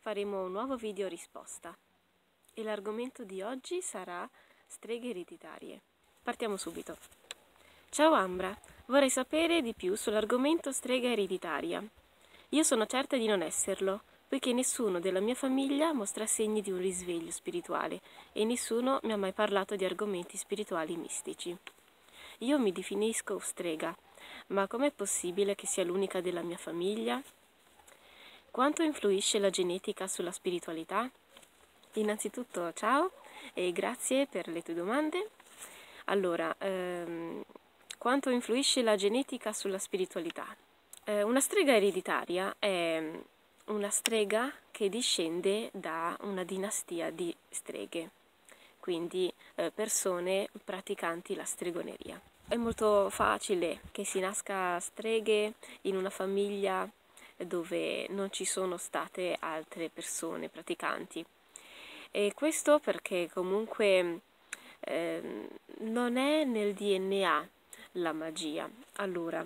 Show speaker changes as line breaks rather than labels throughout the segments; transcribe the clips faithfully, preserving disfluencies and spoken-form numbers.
faremo un nuovo video risposta e l'argomento di oggi sarà streghe ereditarie. Partiamo subito. Ciao Ambra, vorrei sapere di più sull'argomento strega ereditaria. Io sono certa di non esserlo, poiché nessuno della mia famiglia mostra segni di un risveglio spirituale e nessuno mi ha mai parlato di argomenti spirituali mistici. Io mi definisco strega, ma com'è possibile che sia l'unica della mia famiglia? Quanto influisce la genetica sulla spiritualità? Innanzitutto ciao e grazie per le tue domande. Allora, ehm, quanto influisce la genetica sulla spiritualità? Eh, una strega ereditaria è una strega che discende da una dinastia di streghe, quindi eh, persone praticanti la stregoneria. È molto facile che si nasca streghe in una famiglia dove non ci sono state altre persone praticanti. E questo perché comunque eh, non è nel D N A la magia. Allora,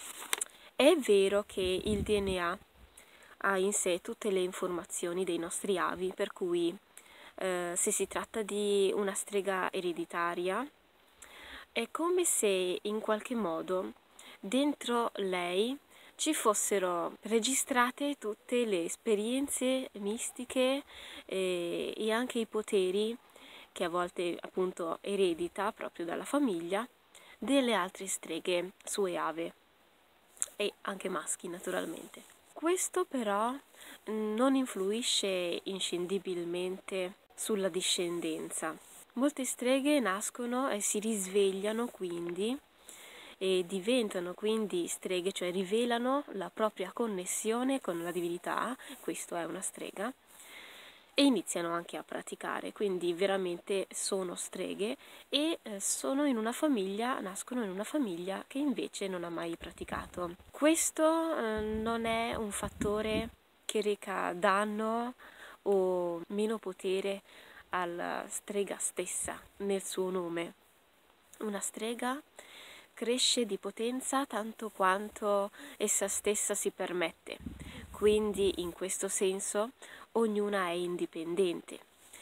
è vero che il D N A ha in sé tutte le informazioni dei nostri avi, per cui eh, se si tratta di una strega ereditaria, è come se in qualche modo dentro lei ci fossero registrate tutte le esperienze mistiche eh, e anche i poteri che a volte appunto eredita proprio dalla famiglia delle altre streghe sue ave e anche maschi naturalmente. Questo però non influisce inscindibilmente sulla discendenza. Molte streghe nascono e si risvegliano quindi e diventano quindi streghe, cioè rivelano la propria connessione con la divinità, questo è una strega, e iniziano anche a praticare, quindi veramente sono streghe e eh, sono in una famiglia, nascono in una famiglia che invece non ha mai praticato. Questo eh, non è un fattore che reca danno o meno potere alla strega stessa nel suo nome. Una strega cresce di potenza tanto quanto essa stessa si permette, quindi in questo senso ognuna è indipendente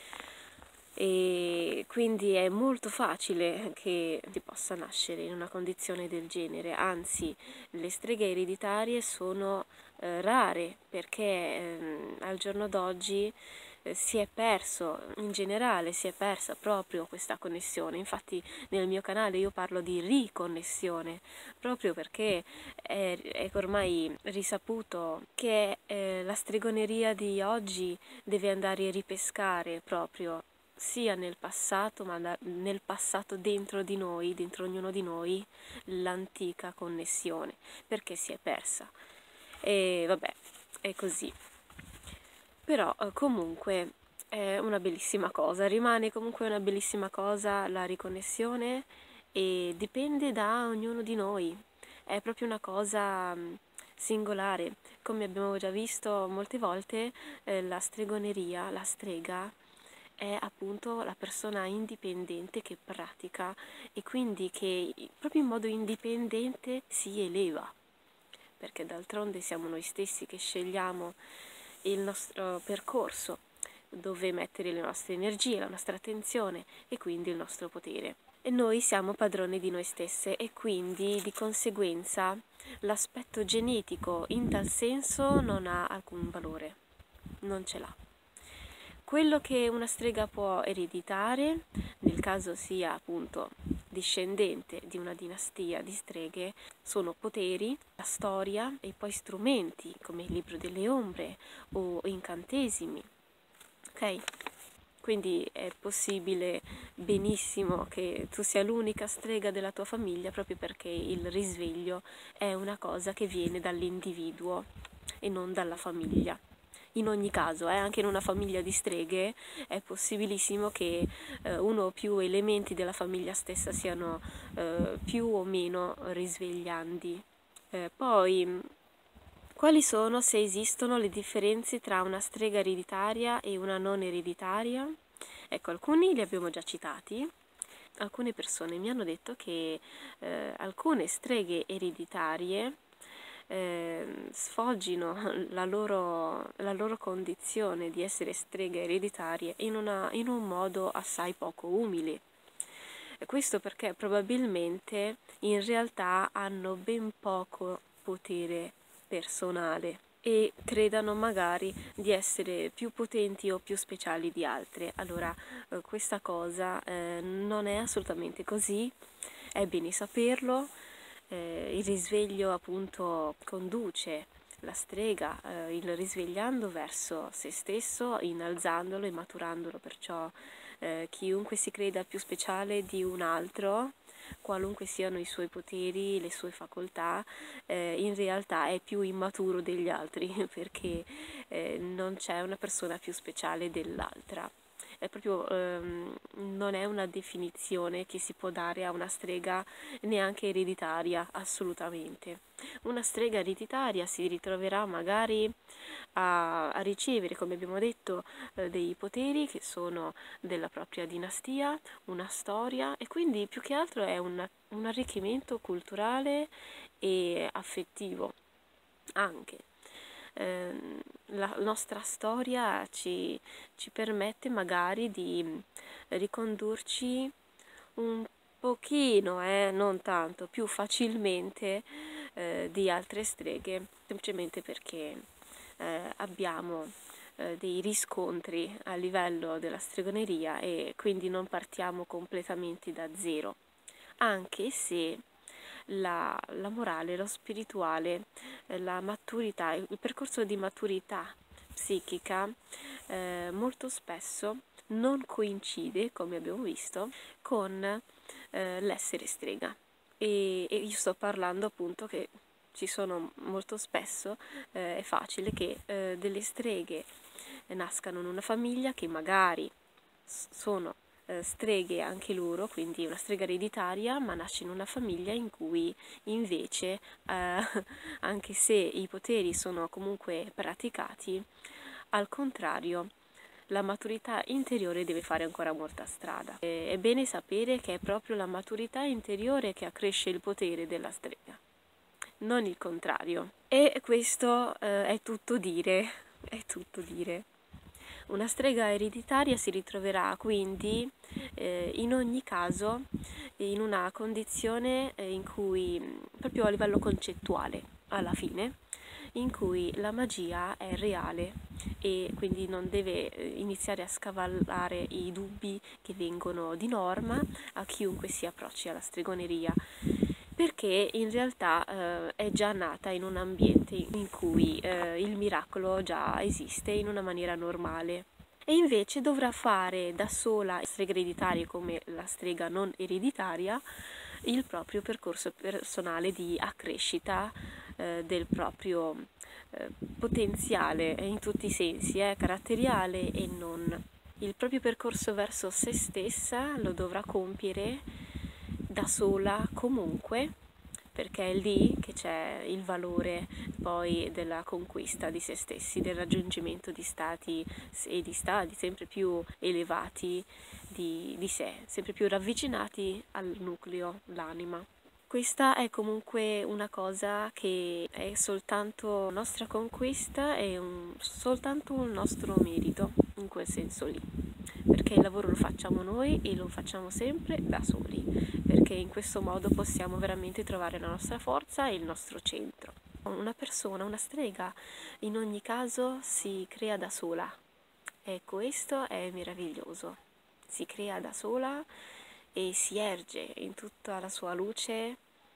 e quindi è molto facile che si possa nascere in una condizione del genere, anzi le streghe ereditarie sono eh, rare perché eh, al giorno d'oggi si è perso, in generale si è persa proprio questa connessione. Infatti nel mio canale io parlo di riconnessione, proprio perché è, è ormai risaputo che eh, la stregoneria di oggi deve andare a ripescare proprio sia nel passato, ma da, nel passato dentro di noi, dentro ognuno di noi, l'antica connessione, perché si è persa. E vabbè, è così. Però comunque è una bellissima cosa, rimane comunque una bellissima cosa la riconnessione e dipende da ognuno di noi, è proprio una cosa singolare, come abbiamo già visto molte volte eh, la stregoneria, la strega è appunto la persona indipendente che pratica e quindi che proprio in modo indipendente si eleva, perché d'altronde siamo noi stessi che scegliamo il nostro percorso, dove mettere le nostre energie, la nostra attenzione e quindi il nostro potere. E noi siamo padroni di noi stesse e quindi di conseguenza l'aspetto genetico in tal senso non ha alcun valore, non ce l'ha. Quello che una strega può ereditare, nel caso sia appunto discendente di una dinastia di streghe, sono poteri, la storia e poi strumenti come il libro delle ombre o incantesimi. Ok? Quindi è possibile benissimo che tu sia l'unica strega della tua famiglia proprio perché il risveglio è una cosa che viene dall'individuo e non dalla famiglia. In ogni caso, eh, anche in una famiglia di streghe è possibilissimo che eh, uno o più elementi della famiglia stessa siano eh, più o meno risveglianti. Eh, poi, quali sono, se esistono, le differenze tra una strega ereditaria e una non ereditaria? Ecco, alcuni li abbiamo già citati. Alcune persone mi hanno detto che eh, alcune streghe ereditarie eh, sfoggino la loro, la loro condizione di essere streghe ereditarie in, una, in un modo assai poco umile. Questo perché probabilmente in realtà hanno ben poco potere personale e credano magari di essere più potenti o più speciali di altre. Allora, eh, questa cosa eh, non è assolutamente così, è bene saperlo. Eh, il risveglio appunto conduce la strega, eh, il risvegliando verso se stesso, innalzandolo e maturandolo, perciò eh, chiunque si creda più speciale di un altro, qualunque siano i suoi poteri, le sue facoltà, eh, in realtà è più immaturo degli altri, perché eh, non c'è una persona più speciale dell'altra. È proprio, ehm, non è una definizione che si può dare a una strega neanche ereditaria, assolutamente. Una strega ereditaria si ritroverà magari a, a ricevere, come abbiamo detto, eh, dei poteri che sono della propria dinastia, una storia, e quindi più che altro è un, un arricchimento culturale e affettivo anche. Eh, la nostra storia ci, ci permette magari di ricondurci un pochino, eh, non tanto, più facilmente eh, di altre streghe, semplicemente perché eh, abbiamo eh, dei riscontri a livello della stregoneria e quindi non partiamo completamente da zero, anche se la, la morale, lo spirituale, eh, la maturità, il percorso di maturità psichica eh, molto spesso non coincide, come abbiamo visto, con eh, l'essere strega. E, e io sto parlando appunto che ci sono molto spesso, eh, è facile che eh, delle streghe nascano in una famiglia che magari sono eh, streghe anche loro, quindi una strega ereditaria, ma nasce in una famiglia in cui invece, eh, anche se i poteri sono comunque praticati, al contrario, la maturità interiore deve fare ancora molta strada. E, è bene sapere che è proprio la maturità interiore che accresce il potere della strega, non il contrario. E questo eh, è tutto dire, è tutto dire. Una strega ereditaria si ritroverà quindi eh, in ogni caso in una condizione eh, in cui, proprio a livello concettuale, alla fine, in cui la magia è reale e quindi non deve eh, iniziare a scavallare i dubbi che vengono di norma a chiunque si approcci alla stregoneria, perché in realtà eh, è già nata in un ambiente in cui eh, il miracolo già esiste in una maniera normale. E invece dovrà fare da sola, streghe ereditarie come la strega non ereditaria, il proprio percorso personale di accrescita eh, del proprio eh, potenziale in tutti i sensi, eh, caratteriale e non. Il proprio percorso verso se stessa lo dovrà compiere da sola comunque, perché è lì che c'è il valore poi della conquista di se stessi, del raggiungimento di stati e di stadi sempre più elevati di, di sé, sempre più ravvicinati al nucleo, l'anima. Questa è comunque una cosa che è soltanto nostra conquista e un, soltanto un nostro merito, in quel senso lì, perché il lavoro lo facciamo noi e lo facciamo sempre da soli, perché in questo modo possiamo veramente trovare la nostra forza e il nostro centro. Una persona, una strega, in ogni caso si crea da sola e questo è meraviglioso. Si crea da sola e si erge in tutta la sua luce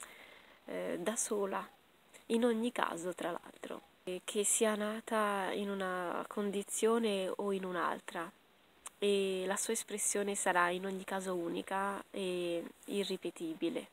eh, da sola, in ogni caso tra l'altro, e che sia nata in una condizione o in un'altra, e la sua espressione sarà in ogni caso unica e irripetibile.